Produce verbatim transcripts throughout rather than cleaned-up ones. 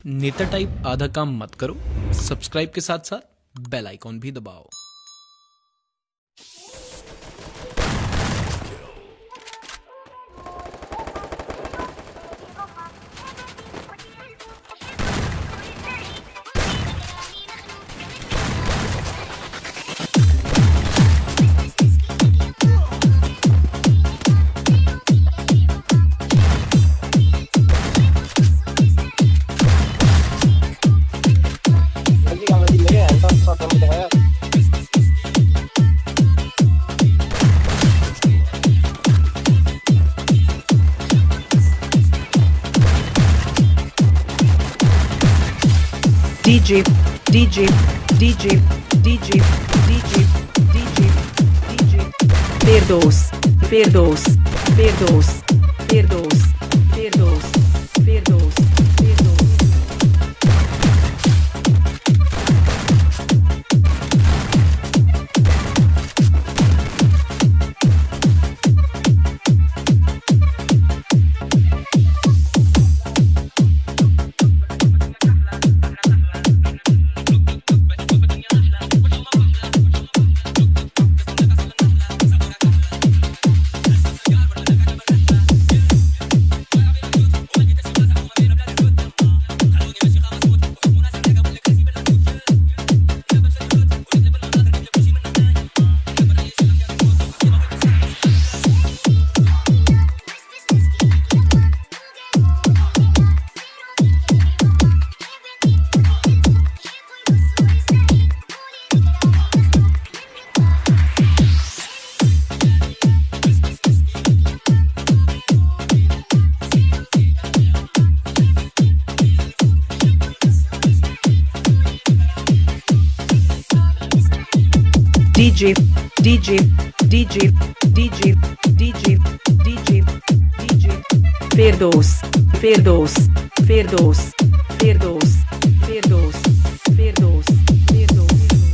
नेता टाइप आधा काम मत करो, सब्सक्राइब के साथ साथ बेल आइकॉन भी दबाओ। DJ, DJ, DJ, DJ, DJ, DJ, DJ, Firdos, Firdos, Firdos, Firdos, Firdos, Firdos, Firdos. DJ, DJ, DJ, DJ, DJ, DJ, DJ, Firdos, Firdos, Firdos, Firdos, Firdos, Firdos, Firdos.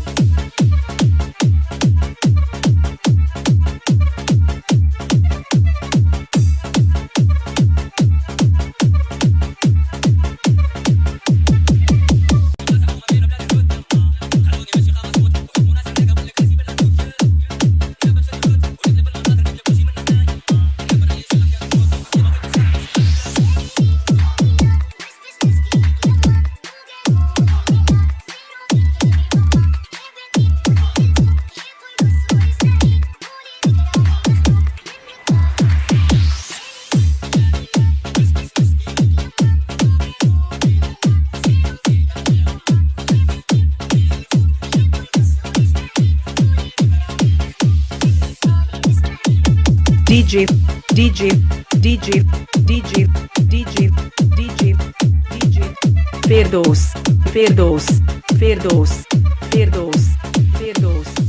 DJ, DJ, DJ, DJ, DJ, DJ, DJ, Firdos, Firdos, Firdos, Firdos, Firdos.